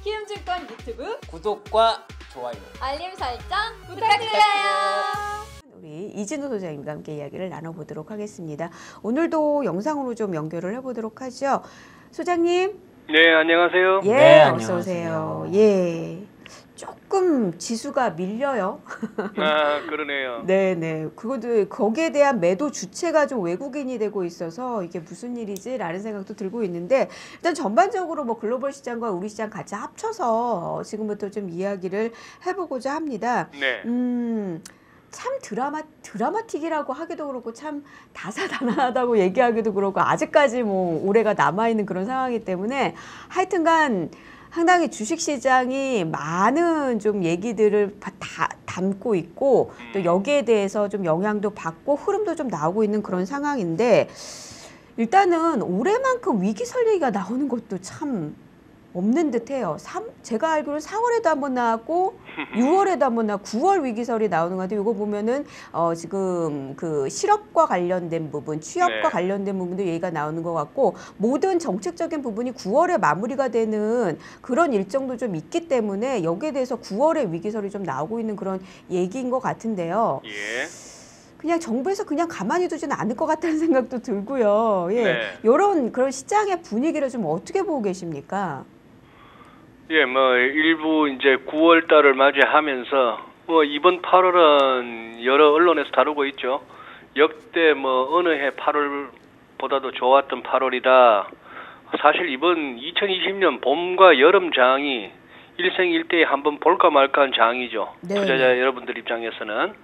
키움증권 유튜브 구독과 좋아요, 알림 설정 부탁드려요. 우리 이진우 소장님과 함께 이야기를 나눠보도록 하겠습니다. 오늘도 영상으로 좀 연결을 해보도록 하죠. 소장님. 네, 안녕하세요. 예, 네, 어서 오세요. 예, 조금 지수가 밀려요. 아, 그러네요. 네네. 그것도 거기에 대한 매도 주체가 좀 외국인이 되고 있어서 이게 무슨 일이지라는 생각도 들고 있는데, 일단 전반적으로 뭐 글로벌 시장과 우리 시장 같이 합쳐서 지금부터 좀 이야기를 해보고자 합니다. 네. 참 드라마틱이라고 하기도 그렇고 참 다사다난하다고 얘기하기도 그렇고 아직까지 뭐 올해가 남아있는 그런 상황이기 때문에 하여튼간 상당히 주식시장이 많은 좀 얘기들을 다 담고 있고 또 여기에 대해서 좀 영향도 받고 흐름도 좀 나오고 있는 그런 상황인데, 일단은 올해만큼 위기 설레기가 나오는 것도 참 없는 듯해요. 제가 알기로는 4월에도 한번 나왔고 6월에도 한번 나왔고 9월 위기설이 나오는 것 같아요. 이거 보면은 지금 그 실업과 관련된 부분, 취업과 네. 관련된 부분도 얘기가 나오는 것 같고, 모든 정책적인 부분이 9월에 마무리가 되는 그런 일정도 좀 있기 때문에 여기에 대해서 9월에 위기설이 좀 나오고 있는 그런 얘기인 것 같은데요. 예. 그냥 정부에서 그냥 가만히 두지는 않을 것 같다는 생각도 들고요. 예, 네. 이런 그런 시장의 분위기를 좀 어떻게 보고 계십니까? 예, 뭐 일부 이제 9월 달을 맞이하면서 뭐 이번 8월은 여러 언론에서 다루고 있죠. 역대 뭐 어느 해 8월보다도 좋았던 8월이다. 사실 이번 2020년 봄과 여름 장이 일생일대에 한번 볼까 말까한 장이죠. 네. 투자자 여러분들 입장에서는.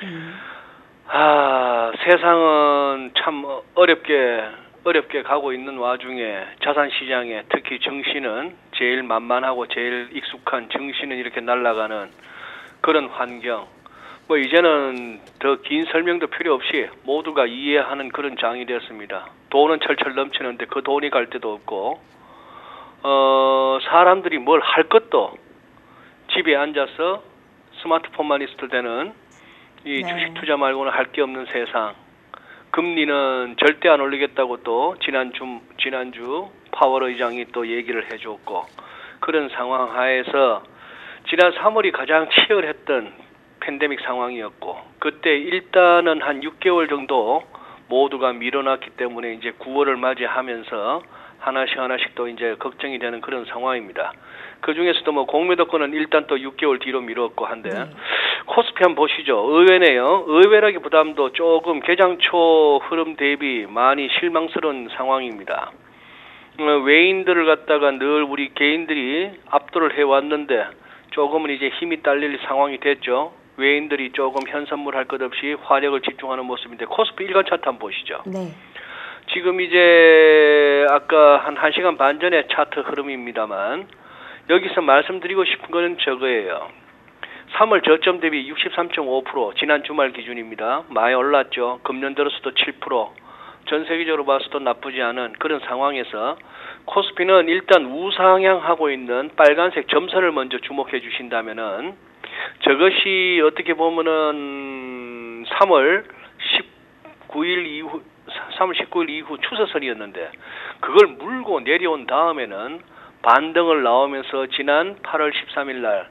세상은 참 어렵게 가고 있는 와중에 자산시장에 특히 증시는 제일 만만하고 제일 익숙한 증시는 이렇게 날아가는 그런 환경. 뭐 이제는 더 긴 설명도 필요 없이 모두가 이해하는 그런 장이 되었습니다. 돈은 철철 넘치는데 그 돈이 갈 데도 없고, 사람들이 뭘 할 것도 집에 앉아서 스마트폰만 있을 때는 이 네. 주식 투자 말고는 할 게 없는 세상. 금리는 절대 안 올리겠다고 또 지난주 파월 의장이 또 얘기를 해줬고, 그런 상황 하에서 지난 3월이 가장 치열했던 팬데믹 상황이었고, 그때 일단은 한 6개월 정도 모두가 밀어놨기 때문에 이제 9월을 맞이하면서 하나씩 또 이제 걱정이 되는 그런 상황입니다. 그 중에서도 뭐 공매도권은 일단 또 6개월 뒤로 미뤘고 한데, 코스피 한번 보시죠. 의외네요. 의외라기보다도 조금 개장 초 흐름 대비 많이 실망스러운 상황입니다. 외인들을 갖다가 늘 우리 개인들이 압도를 해왔는데 조금은 이제 힘이 딸릴 상황이 됐죠. 외인들이 조금 현선물 할 것 없이 화력을 집중하는 모습인데, 코스피 일간 차트 한번 보시죠. 네. 지금 이제 아까 한 1시간 반 전에 차트 흐름입니다만, 여기서 말씀드리고 싶은 거는 저거예요. 3월 저점 대비 63.5%, 지난 주말 기준입니다. 많이 올랐죠. 금년 들어서도 7%, 전 세계적으로 봐서도 나쁘지 않은 그런 상황에서 코스피는 일단 우상향하고 있는 빨간색 점선을 먼저 주목해 주신다면은, 저것이 어떻게 보면은 3월 19일 이후 추세선이었는데, 그걸 물고 내려온 다음에는 반등을 나오면서 지난 8월 13일 날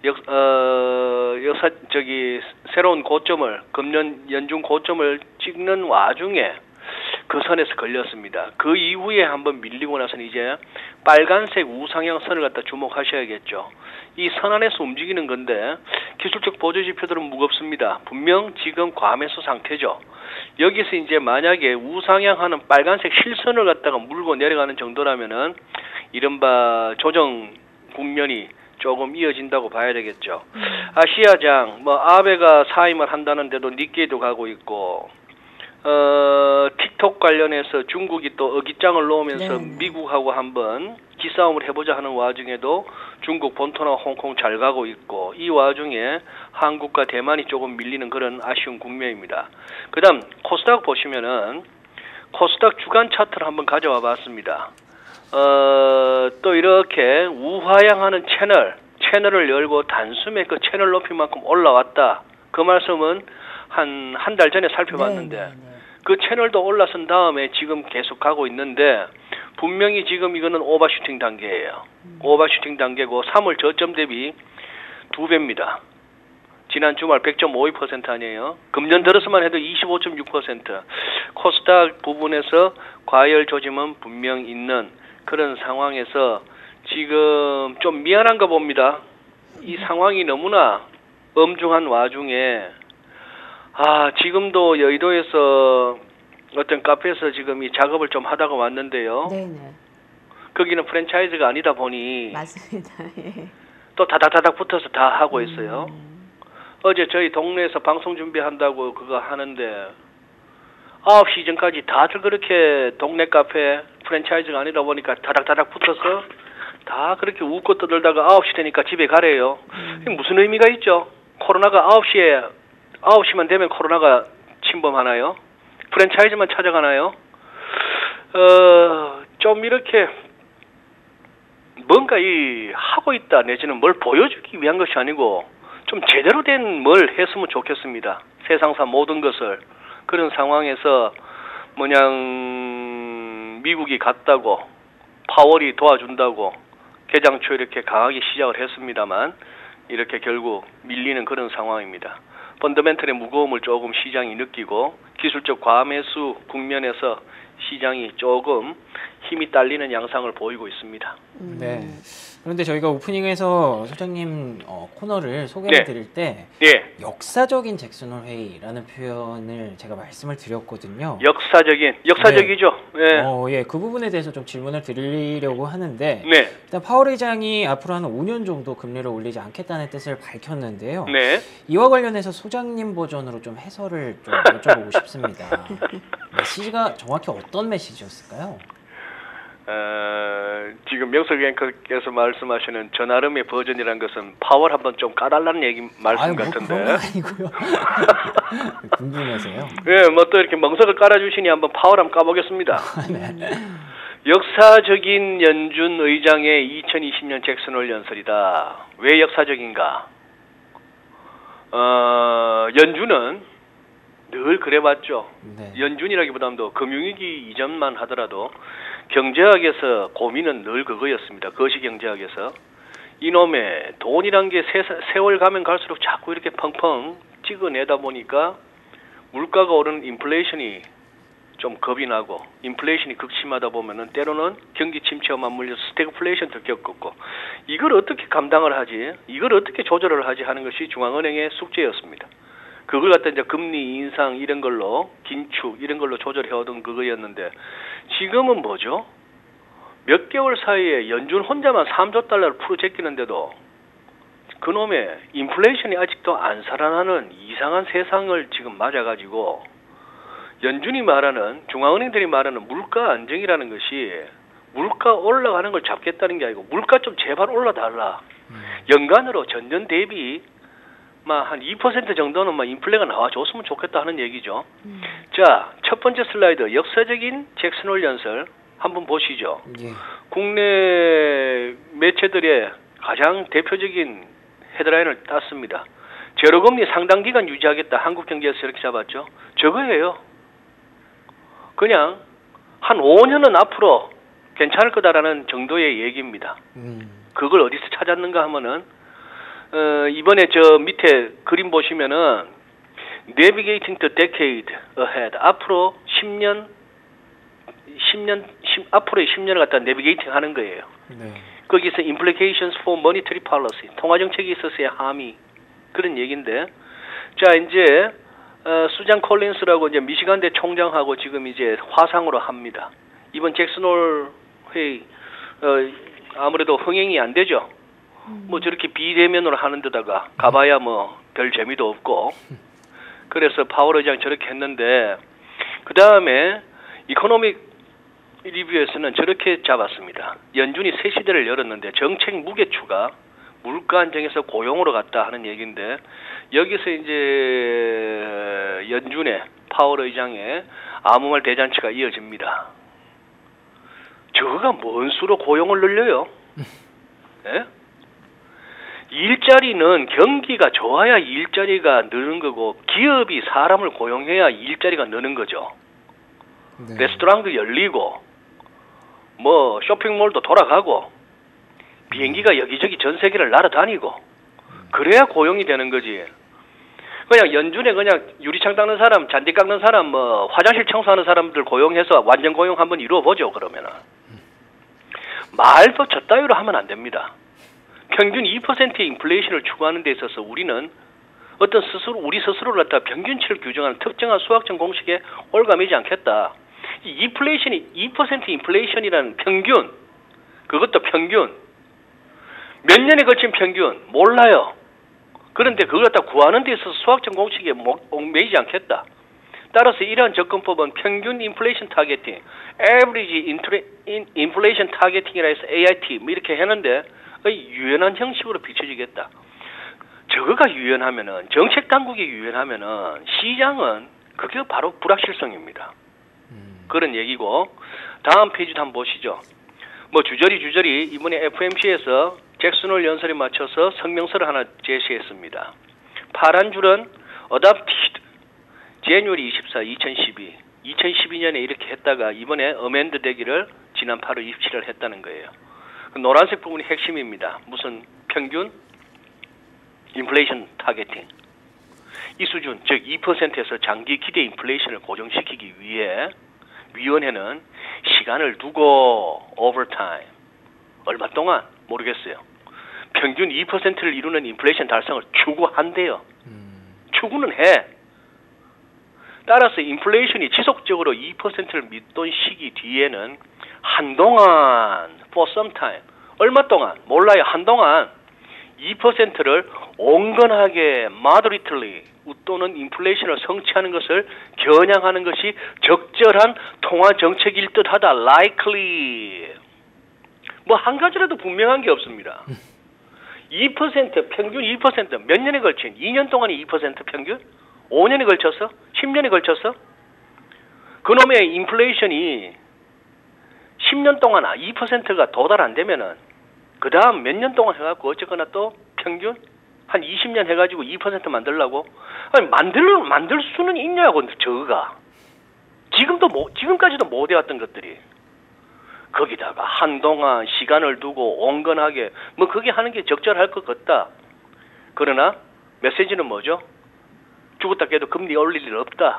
새로운 고점을, 금년 연중 고점을 찍는 와중에 그 선에서 걸렸습니다. 그 이후에 한번 밀리고 나서는 이제 빨간색 우상향 선을 갖다 주목하셔야겠죠. 이 선 안에서 움직이는 건데 기술적 보조 지표들은 무겁습니다. 분명 지금 과매수 상태죠. 여기서 이제 만약에 우상향하는 빨간색 실선을 갖다가 물고 내려가는 정도라면은 이른바 조정 국면이 조금 이어진다고 봐야 되겠죠. 아시아장, 뭐 아베가 사임을 한다는데도 니케이도 가고 있고, 틱톡 관련해서 중국이 또 어깃장을 놓으면서 미국하고 한번 기싸움을 해보자 하는 와중에도 중국 본토나 홍콩 잘 가고 있고, 이 와중에 한국과 대만이 조금 밀리는 그런 아쉬운 국면입니다. 그 다음 코스닥 보시면은 코스닥 주간 차트를 한번 가져와 봤습니다. 또 이렇게 우하향하는 채널을 열고 단숨에 그 채널 높이만큼 올라왔다. 그 말씀은 한 달 전에 살펴봤는데, 그 채널도 올라선 다음에 지금 계속 가고 있는데, 분명히 지금 이거는 오버슈팅 단계예요. 오버슈팅 단계고 3월 저점 대비 2배입니다. 지난 주말 100.52% 아니에요. 금년 들어서만 해도 25.6%. 코스닥 부분에서 과열 조짐은 분명 있는 그런 상황에서 지금 좀 미안한가 봅니다. 이 상황이 너무나 엄중한 와중에 지금도 여의도에서 어떤 카페에서 지금 이 작업을 좀 하다가 왔는데요. 네네. 거기는 프랜차이즈가 아니다 보니 맞습니다. 예. 또 다닥다닥 붙어서 다 하고 있어요. 어제 저희 동네에서 방송 준비한다고 그거 하는데 9시 전까지 다들 그렇게 동네 카페 프랜차이즈가 아니다 보니까 다닥다닥 붙어서 다 그렇게 웃고 떠들다가 9시 되니까 집에 가래요. 이게 무슨 의미가 있죠? 코로나가 9시만 되면 코로나가 침범하나요? 프랜차이즈만 찾아가나요? 좀 이렇게 뭔가 하고 있다 내지는 뭘 보여주기 위한 것이 아니고 좀 제대로 된 뭘 했으면 좋겠습니다. 세상사 모든 것을. 그런 상황에서 뭐냥 미국이 갔다고 파월이 도와준다고 개장초 이렇게 강하게 시작을 했습니다만 이렇게 결국 밀리는 그런 상황입니다. 펀더멘털의 무거움을 조금 시장이 느끼고 기술적 과매수 국면에서 시장이 조금 힘이 딸리는 양상을 보이고 있습니다. 네. 그런데 저희가 오프닝에서 소장님 코너를 소개해 드릴 때 역사적인 잭슨홀 회의라는 표현을 제가 말씀을 드렸거든요. 역사적이죠. 예, 그 부분에 대해서 좀 질문을 드리려고 하는데 일단 파월 의장이 앞으로 한 5년 정도 금리를 올리지 않겠다는 뜻을 밝혔는데요. 이와 관련해서 소장님 버전으로 좀 해설을 좀 여쭤보고 싶습니다. 메시지가 정확히 어떤 메시지였을까요? 지금 명석 앵커께서 말씀하시는 저 나름의 버전이라는 것은 파월 한번 좀 까달라는 말씀 같은데. 그런 건 아니고요. 궁금해서요. 또 이렇게 멍석을 깔아주시니 한번 파월 한번 까보겠습니다. 역사적인 연준 의장의 2020년 잭슨홀 연설이다. 왜 역사적인가? 연준은 늘 그래봤죠. 연준이라기보다도 금융위기 이전만 하더라도 경제학에서 고민은 늘 그거였습니다. 거시경제학에서. 이놈의 돈이란 게 세월 가면 갈수록 자꾸 이렇게 펑펑 찍어내다 보니까 물가가 오르는 인플레이션이 좀 겁이 나고 인플레이션이 극심하다 보면은 때로는 경기 침체와 맞물려서 스태그플레이션도 겪었고 이걸 어떻게 감당을 하지? 이걸 어떻게 조절을 하지? 하는 것이 중앙은행의 숙제였습니다. 그걸 갖다 이제 금리 인상 이런 걸로 긴축 이런 걸로 조절해오던 그거였는데 지금은 뭐죠? 몇 개월 사이에 연준 혼자만 3조 달러를 풀어 제끼는데도 그놈의 인플레이션이 아직도 안 살아나는 이상한 세상을 지금 맞아가지고 연준이 말하는 중앙은행들이 말하는 물가 안정이라는 것이 물가 올라가는 걸 잡겠다는 게 아니고 물가 좀 제발 올라달라. 연간으로 전년 대비 한 2% 정도는 인플레가 나와줬으면 좋겠다 하는 얘기죠. 자, 첫 번째 슬라이드 역사적인 잭슨홀 연설 한번 보시죠. 국내 매체들의 가장 대표적인 헤드라인을 땄습니다. 제로금리 상당 기간 유지하겠다. 한국경제에서 이렇게 잡았죠. 저거예요. 그냥 한 5년은 앞으로 괜찮을 거다라는 정도의 얘기입니다. 그걸 어디서 찾았는가 하면은 이번에 저 밑에 그림 보시면은 Navigating the Decade Ahead 앞으로 10년 앞으로의 10년을 갖다 내비게이팅 하는 거예요. 거기서 Implications for Monetary Policy 통화 정책에 있어서의 함의 그런 얘기인데 자 이제 수잔 콜린스라고 이제 미시간대 총장하고 지금 이제 화상으로 합니다. 이번 잭슨홀 회의 아무래도 흥행이 안 되죠. 뭐 저렇게 비대면으로 하는 데다가 가봐야 뭐 별 재미도 없고 그래서 파월 의장 저렇게 했는데 그 다음에 이코노믹 리뷰에서는 저렇게 잡았습니다. 연준이 새 시대를 열었는데 정책 무게추가 물가 안정에서 고용으로 갔다 하는 얘기인데 여기서 이제 연준의 파월 의장의 아무 말 대잔치가 이어집니다. 저거가 뭔 수로 고용을 늘려요? 예? 일자리는 경기가 좋아야 일자리가 느는 거고 기업이 사람을 고용해야 일자리가 느는 거죠. 레스토랑도 열리고 뭐 쇼핑몰도 돌아가고 비행기가 여기저기 전 세계를 날아다니고 그래야 고용이 되는 거지. 그냥 연준에 그냥 유리창 닦는 사람, 잔디 깎는 사람, 뭐 화장실 청소하는 사람들 고용해서 완전 고용 한번 이루어 보죠. 그러면은 말도 저 따위로 하면 안 됩니다. 평균 2%의 인플레이션을 추구하는 데 있어서 우리는 어떤 우리 스스로를 갖다 평균치를 규정하는 특정한 수학적 공식에 올가매지 않겠다. 이 인플레이션이 2% 인플레이션이라는 평균, 그것도 평균, 몇 년에 걸친 평균 몰라요. 그런데 그걸 갖다 구하는 데 있어서 수학적 공식에 매이지 않겠다. 따라서 이러한 접근법은 평균 인플레이션 타겟팅, average inflation targeting이라 해서 AIT 뭐 이렇게 했는데 유연한 형식으로 비춰지겠다. 저거가 유연하면은, 정책 당국이 유연하면은 시장은 그게 바로 불확실성입니다. 그런 얘기고, 다음 페이지도 한번 보시죠. 뭐 주저리 이번에 FMC에서 잭슨홀 연설에 맞춰서 성명서를 하나 제시했습니다. 파란 줄은 Adopted January 24, 2012. 2012년에 이렇게 했다가 이번에 어멘드 되기를 지난 8월 27일 했다는 거예요. 노란색 부분이 핵심입니다. 무슨 평균 인플레이션 타겟팅. 이 수준, 즉 2%에서 장기 기대 인플레이션을 고정시키기 위해 위원회는 시간을 두고 오버타임 얼마 동안 모르겠어요. 평균 2%를 이루는 인플레이션 달성을 추구한대요. 추구는 해. 따라서 인플레이션이 지속적으로 2%를 밑돈 시기 뒤에는 한동안 for some time 얼마 동안 몰라요. 한동안 2%를 온건하게 moderately 웃도는 인플레이션을 성취하는 것을 겨냥하는 것이 적절한 통화 정책일 듯하다. likely 뭐 한 가지라도 분명한 게 없습니다. 2% 평균 2% 몇 년에 걸친 2년 동안이 2% 평균? 5년에 걸쳐서? 10년에 걸쳐서? 그놈의 인플레이션이 10년 동안 2%가 도달 안 되면은 그 다음 몇 년 동안 해갖고 어쨌거나 또 평균 한 20년 해가지고 2% 만들려고? 아니 만들 수는 있냐고 저거가. 지금까지도 못 해왔던 것들이. 거기다가 한동안 시간을 두고 온건하게 뭐 그게 하는 게 적절할 것 같다. 그러나 메시지는 뭐죠? 죽었다 깨도 금리 올릴 일 없다.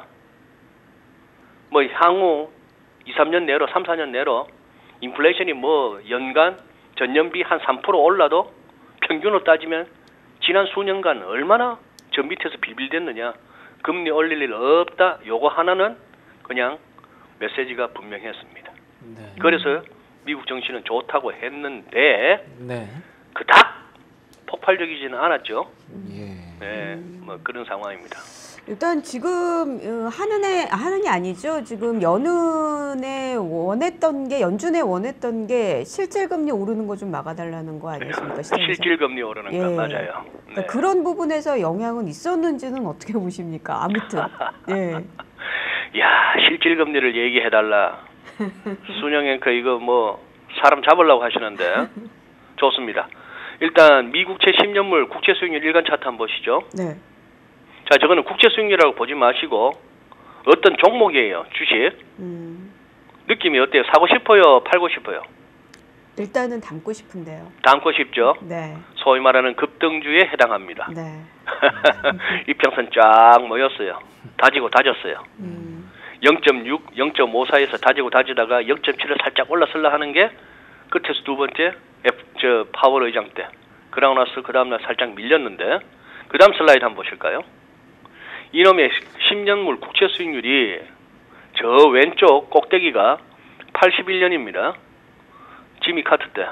뭐 향후 2, 3년 내로 3, 4년 내로 인플레이션이 뭐 연간 전년비 한 3% 올라도 평균으로 따지면 지난 수년간 얼마나 저 밑에서 비빌댔느냐. 금리 올릴 일 없다. 요거 하나는 그냥 메시지가 분명했습니다. 네. 그래서 미국 정치는 좋다고 했는데 네. 그닥 폭발적이지는 않았죠. 예. 네, 뭐 그런 상황입니다. 일단 지금 한은이 아니죠. 지금 연준에 원했던 게 실질금리 오르는 거 좀 막아달라는 거 아니겠습니까? 실질금리 오르는 거 맞아요. 그러니까 그런 부분에서 영향은 있었는지는 어떻게 보십니까? 아무튼 예. 야 실질금리를 얘기해달라. 순영앵커 이거 뭐 사람 잡으려고 하시는데 좋습니다. 일단 미국채 10년물 국채 수익률 일간 차트 한번 보시죠. 네. 자, 저거는 국채 수익률이라고 보지 마시고 어떤 종목이에요, 주식. 느낌이 어때요? 사고 싶어요, 팔고 싶어요? 일단은 담고 싶은데요. 담고 싶죠? 네. 소위 말하는 급등주에 해당합니다. 네. 이평선 쫙 모였어요. 다지고 다졌어요. 0.6, 0.5 사이에서 다지고 다지다가 0.7을 살짝 올라설라 하는 게 끝에서 두 번째 파월 의장 때. 그러고 나서 그 다음날 살짝 밀렸는데 그 다음 슬라이드 한번 보실까요? 이놈의 10년물 국채 수익률이 저 왼쪽 꼭대기가 81년입니다. 지미 카트 때.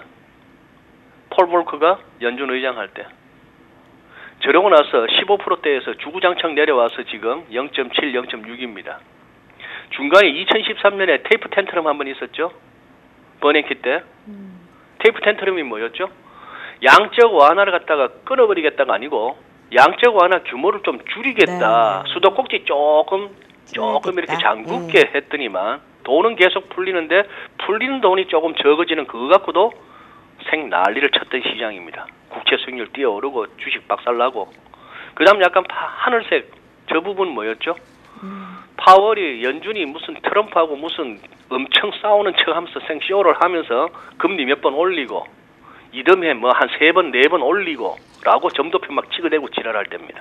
폴 볼커가 연준 의장 할 때. 저러고 나서 15%대에서 주구장창 내려와서 지금 0.7, 0.6입니다. 중간에 2013년에 테이프 텐트럼 한번 있었죠? 버냉키 때. 테이프 텐트럼이 뭐였죠? 양적 완화를 갖다가 끊어버리겠다가 아니고 양적 완화 규모를 좀 줄이겠다. 네. 수도꼭지 조금 이렇게 잠글게 했더니만 돈은 계속 풀리는데 풀리는 돈이 조금 적어지는 그거 갖고도 생 난리를 쳤던 시장입니다. 국채 수익률 뛰어오르고 주식 박살나고 그 다음 약간 하늘색 저 부분 뭐였죠? 파월이 연준이 무슨 트럼프하고 무슨 엄청 싸우는 척하면서 생쇼를 하면서 금리 몇 번 올리고 이듬해 뭐 한 3번 4번 올리고 라고 점도표 막 찍어대고 지랄할 때입니다.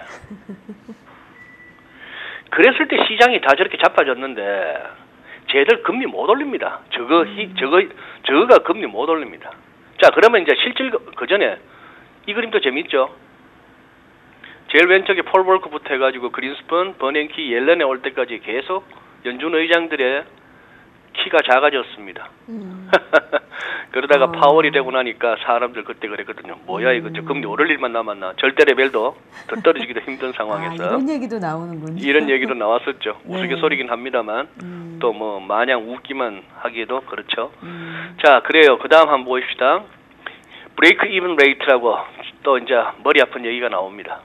그랬을 때 시장이 다 저렇게 자빠졌는데 쟤들 금리 못 올립니다. 저거가 금리 못 올립니다. 자, 그러면 이제 실질 그 전에 이 그림도 재밌죠. 제일 왼쪽에 폴 볼크부터 해가지고 그린스펀, 버냉키, 옐런에 올 때까지 계속 연준 의장들의 키가 작아졌습니다. 그러다가 파월이 되고 나니까 사람들 그때 그랬거든요. 뭐야 이거 저 금리 오를 일만 남았나. 절대 레벨도 더 떨어지기도 힘든 상황에서. 이런 얘기도 나오는군요. 이런 얘기도 나왔었죠. 네. 우스갯소리긴 합니다만 또 뭐 마냥 웃기만 하기에도 그렇죠. 자, 그래요. 그 다음 한번 보십시다. 브레이크 이븐 레이트라고 또 이제 머리 아픈 얘기가 나옵니다.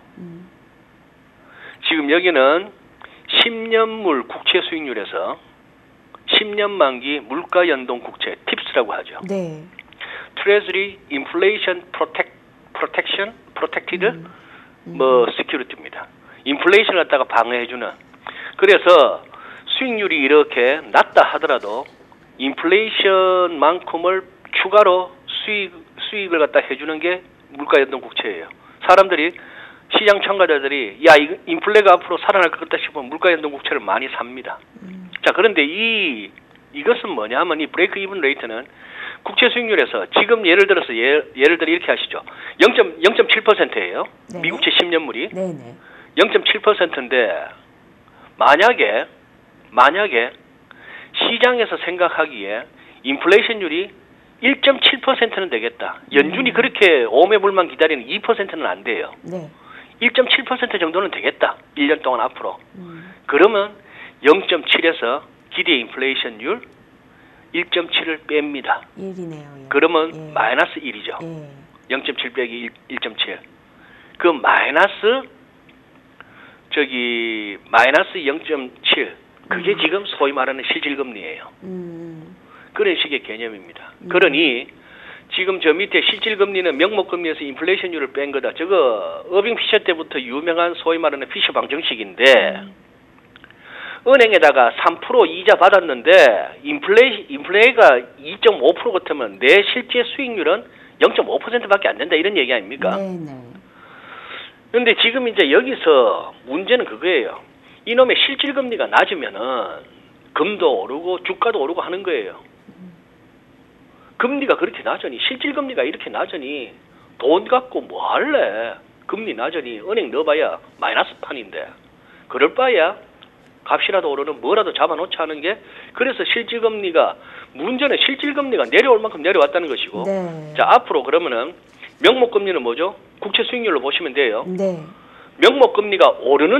지금 여기는 10년물 국채 수익률에서 10년 만기 물가 연동 국채 팁스라고 하죠. 네. Treasury Inflation Protected 뭐 Security입니다. 인플레이션을 갖다가 방어해주는. 그래서 수익률이 이렇게 낮다 하더라도 인플레이션만큼을 추가로 수익을 갖다 해주는 게 물가 연동 국채예요. 사람들이 시장 참가자들이 야 이거 인플레가 앞으로 살아날 것 같다 싶으면 물가 연동 국채를 많이 삽니다. 자, 그런데 이것은 뭐냐면 이 브레이크 이븐 레이트는 국채 수익률에서 지금 예를 들어 이렇게 하시죠. 0.7%예요. 네. 미국채 10년물이 네네. 0.7%인데 만약에 시장에서 생각하기에 인플레이션율이 1.7%는 되겠다. 연준이 그렇게 오매불만 기다리는 2%는 안 돼요. 네. 1.7% 정도는 되겠다. 1년 동안 앞으로. 그러면 0.7에서 기대 인플레이션율 1.7을 뺍니다. 1이네요. 그러면 예. 마이너스 1이죠. 예. 0.7 빼기 1.7. 그 마이너스 0.7. 그게 지금 소위 말하는 실질금리예요. 그런 식의 개념입니다. 그러니 지금 저 밑에 실질금리는 명목금리에서 인플레이션율을 뺀 거다. 저거 어빙 피셔 때부터 유명한 소위 말하는 피셔 방정식인데 은행에다가 3% 이자 받았는데 인플레가 2.5% 같으면 내 실제 수익률은 0.5%밖에 안 된다 이런 얘기 아닙니까? 네네. 그런데 지금 이제 여기서 문제는 그거예요. 이놈의 실질금리가 낮으면은 금도 오르고 주가도 오르고 하는 거예요. 금리가 그렇게 낮으니 실질금리가 이렇게 낮으니 돈 갖고 뭐 할래? 금리 낮으니 은행 넣어봐야 마이너스 판인데 그럴 바에야 값이라도 오르는 뭐라도 잡아놓자 하는 게 그래서 실질금리가 문제는 실질금리가 내려올 만큼 내려왔다는 것이고 네. 자 앞으로 그러면은 명목금리는 뭐죠? 국채 수익률로 보시면 돼요. 네. 명목금리가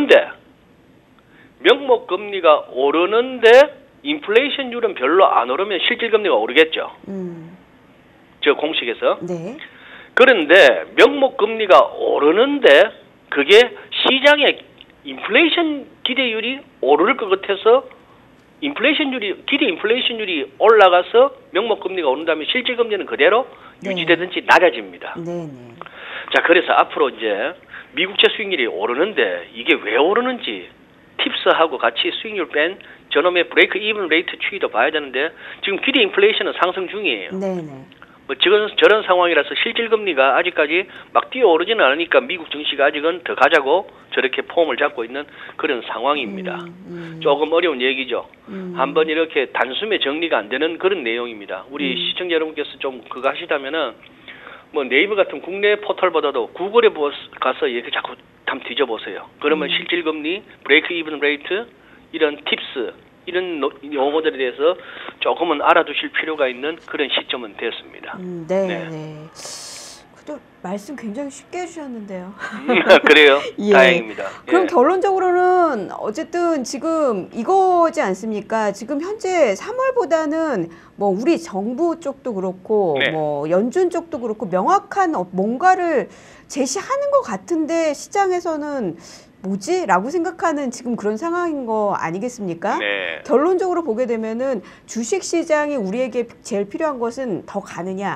오르는데 인플레이션율은 별로 안 오르면 실질금리가 오르겠죠. 저 공식에서. 네. 그런데 명목금리가 오르는데 그게 시장의 인플레이션 기대율이 오를 것 같아서 기대 인플레이션율이 올라가서 명목금리가 오른다면 실질금리는 그대로 네. 유지되든지 낮아집니다. 네네. 자, 그래서 앞으로 이제 미국채 수익률이 오르는데 이게 왜 오르는지 팁스하고 같이 수익률 뺀 저놈의 브레이크 이븐 레이트 추이도 봐야 되는데 지금 기대 인플레이션은 상승 중이에요. 네네. 뭐 지금 저런 상황이라서 실질금리가 아직까지 막 뛰어오르지는 않으니까 미국 증시가 아직은 더 가자고 저렇게 폼을 잡고 있는 그런 상황입니다. 조금 어려운 얘기죠. 한번 이렇게 단숨에 정리가 안 되는 그런 내용입니다. 우리 시청자 여러분께서 좀 그거 하시다면은 뭐 네이버 같은 국내 포털보다도 구글에 가서 이렇게 자꾸 한번 뒤져보세요. 그러면 실질금리, 브레이크 이븐 레이트 이런 팁스 이런 용어들에 대해서 조금은 알아두실 필요가 있는 그런 시점은 됐습니다. 네. 그래도 말씀 굉장히 쉽게 해주셨는데요. 그래요? 예. 다행입니다. 그럼 예. 결론적으로는 어쨌든 지금 이거지 않습니까? 지금 현재 3월보다는 뭐 우리 정부 쪽도 그렇고 네. 뭐 연준 쪽도 그렇고 명확한 뭔가를 제시하는 것 같은데 시장에서는 뭐지? 라고 생각하는 지금 그런 상황인 거 아니겠습니까? 네. 결론적으로 보게 되면은 주식시장이 우리에게 제일 필요한 것은 더 가느냐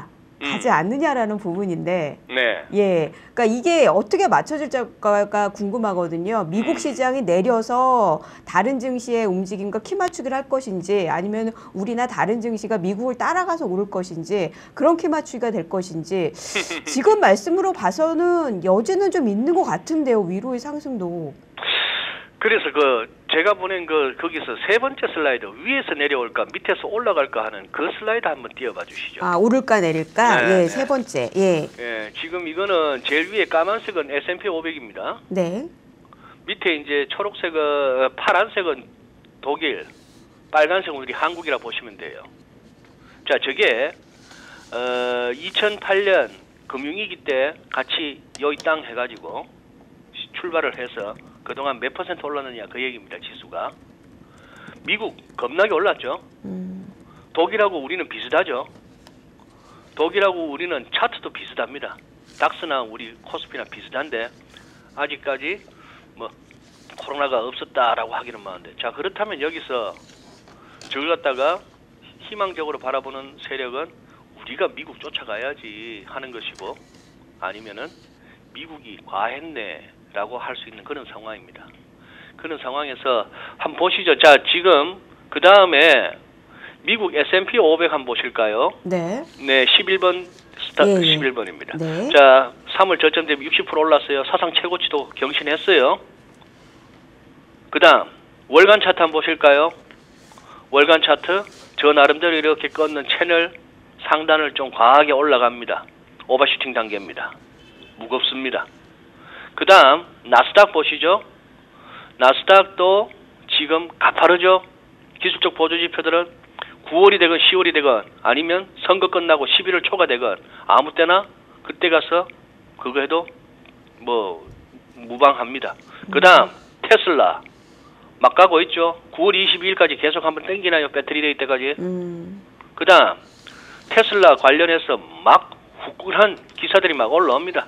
가지 않느냐라는 부분인데, 네. 예, 그러니까 이게 어떻게 맞춰질까가 궁금하거든요. 미국 시장이 내려서 다른 증시의 움직임과 키 맞추기를 할 것인지, 아니면 우리나 다른 증시가 미국을 따라가서 오를 것인지, 그런 키 맞추기가 될 것인지, 지금 말씀으로 봐서는 여지는 좀 있는 것 같은데요. 위로의 상승도. 그래서 제가 보낸 거기서 세 번째 슬라이드, 위에서 내려올까 밑에서 올라갈까 하는 그 슬라이드 한번 띄워봐 주시죠. 아, 오를까 내릴까? 네, 예, 네. 세 번째. 예. 예, 지금 이거는 제일 위에 까만색은 S&P 500입니다. 네. 밑에 이제 초록색은, 파란색은 독일, 빨간색은 우리 한국이라 보시면 돼요. 자, 저게 2008년 금융위기 때 같이 여기 땅 해가지고 출발을 해서 그동안 몇 퍼센트 올랐느냐 그 얘기입니다. 지수가. 미국 겁나게 올랐죠. 독일하고 우리는 비슷하죠. 독일하고 우리는 차트도 비슷합니다. 닥스나 우리 코스피나 비슷한데 아직까지 뭐 코로나가 없었다라고 하기는 많은데, 자, 그렇다면 여기서 저걸 갖다가 희망적으로 바라보는 세력은 우리가 미국 쫓아가야지 하는 것이고, 아니면은 미국이 과했네라고 할 수 있는 그런 상황입니다. 그런 상황에서 한번 보시죠. 자, 지금 그 다음에 미국 S&P 500 한번 보실까요? 네. 네, 11번 예, 11번입니다. 네. 자, 3월 저점 대비 60% 올랐어요. 사상 최고치도 경신했어요. 그 다음 월간 차트 한번 보실까요? 월간 차트 저 나름대로 이렇게 꺾는 채널 상단을 좀 과하게 올라갑니다. 오버슈팅 단계입니다. 무겁습니다. 그 다음 나스닥 보시죠. 나스닥도 지금 가파르죠. 기술적 보조지표들은 9월이 되건 10월이 되건 아니면 선거 끝나고 11월 초가 되건 아무 때나 그때 가서 그거 해도 뭐 무방합니다. 그 다음 테슬라 막 가고 있죠. 9월 22일까지 계속 한번 땡기나요? 배터리 데이 때까지. 그 다음 테슬라 관련해서 막 후끈한 기사들이 막 올라옵니다.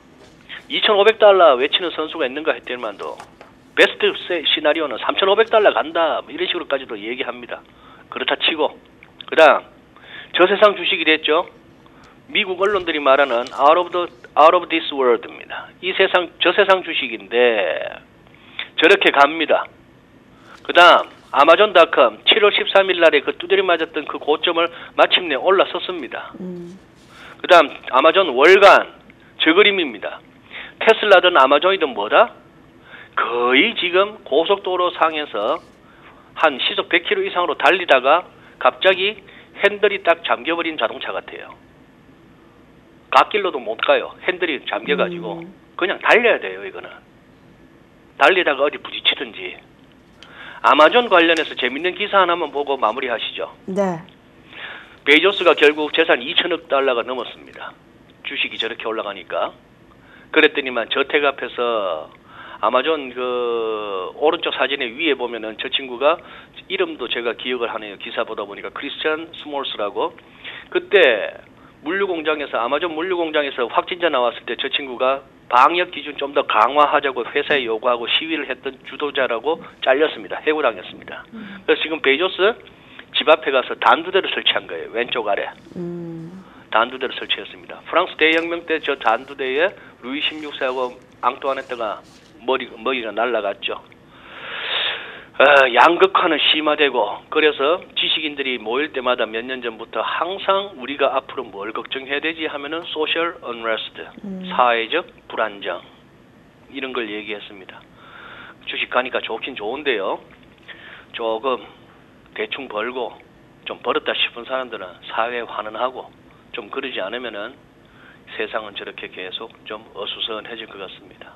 2,500달러 외치는 선수가 있는가 했더니만도 베스트 시나리오는 3,500달러 간다 이런 식으로까지도 얘기합니다. 그렇다 치고 그 다음 저세상 주식이 됐죠. 미국 언론들이 말하는 out of this world입니다. 이 세상 저세상 주식인데 저렇게 갑니다. 그 다음 아마존닷컴 7월 13일 날에 그 두드려 맞았던 그 고점을 마침내 올라섰습니다. 그 다음 아마존 월간 저 그림입니다. 테슬라든 아마존이든 뭐다? 거의 지금 고속도로 상에서 한 시속 100km 이상으로 달리다가 갑자기 핸들이 딱 잠겨버린 자동차 같아요. 갓길로도 못 가요. 핸들이 잠겨가지고 그냥 달려야 돼요. 이거는 달리다가 어디 부딪히든지. 아마존 관련해서 재밌는 기사 하나만 보고 마무리하시죠. 네. 베이조스가 결국 재산 2천억 달러가 넘었습니다. 주식이 저렇게 올라가니까. 그랬더니만 저택 앞에서 아마존 그 오른쪽 사진에 위에 보면은 저 친구가 이름도 제가 기억을 하네요. 기사 보다 보니까 크리스찬 스몰스라고. 그때 물류공장에서 아마존 물류공장에서 확진자 나왔을 때 저 친구가 방역 기준 좀 더 강화하자고 회사에 요구하고 시위를 했던 주도자라고 잘렸습니다. 해고당했습니다. 그래서 지금 베이조스 집 앞에 가서 단두대를 설치한 거예요. 왼쪽 아래. 단두대를 설치했습니다. 프랑스 대혁명 때 저 단두대에 루이 16세하고 앙뚜아네트가 머리가 날아갔죠. 양극화는 심화되고 그래서 지식인들이 모일 때마다 몇 년 전부터 항상 우리가 앞으로 뭘 걱정해야 되지 하면은 소셜 언레스트, 사회적 불안정 이런 걸 얘기했습니다. 주식 가니까 좋긴 좋은데요. 조금 대충 벌고 좀 벌었다 싶은 사람들은 사회에 환원하고 좀 그러지 않으면은 세상은 저렇게 계속 좀 어수선해질 것 같습니다.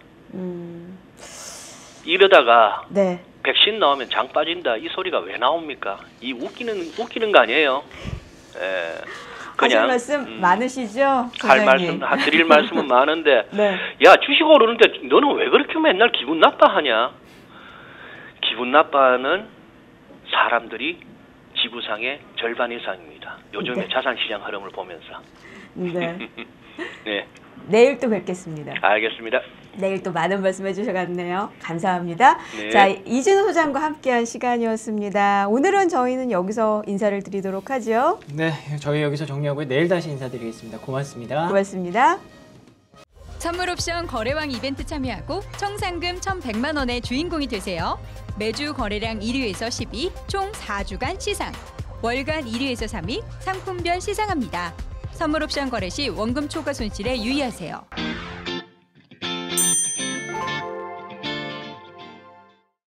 이러다가 네. 백신 나오면 장 빠진다 이 소리가 왜 나옵니까? 이 웃기는 거 아니에요. 예. 하실 말씀 많으시죠? 드릴 말씀은 많은데 네. 야 주식 오르는데 너는 왜 그렇게 맨날 기분 나빠하냐? 기분 나빠하는 사람들이 지구상의 절반 이상입니다. 요즘의 네. 자산시장 흐름을 보면서. 네. 네. 내일 또 뵙겠습니다. 알겠습니다. 내일 또 많은 말씀 해주셔갔네요. 감사합니다. 네. 자, 이준호 소장과 함께한 시간이었습니다. 오늘은 저희는 여기서 인사를 드리도록 하죠. 네, 저희 여기서 정리하고 내일 다시 인사드리겠습니다. 고맙습니다. 고맙습니다. 선물 옵션 거래왕 이벤트 참여하고 총 상금 1,100만 원의 주인공이 되세요. 매주 거래량 1위에서 10위, 총 4주간 시상. 월간 1위에서 3위, 상품별 시상합니다. 선물 옵션 거래 시 원금 초과 손실에 유의하세요.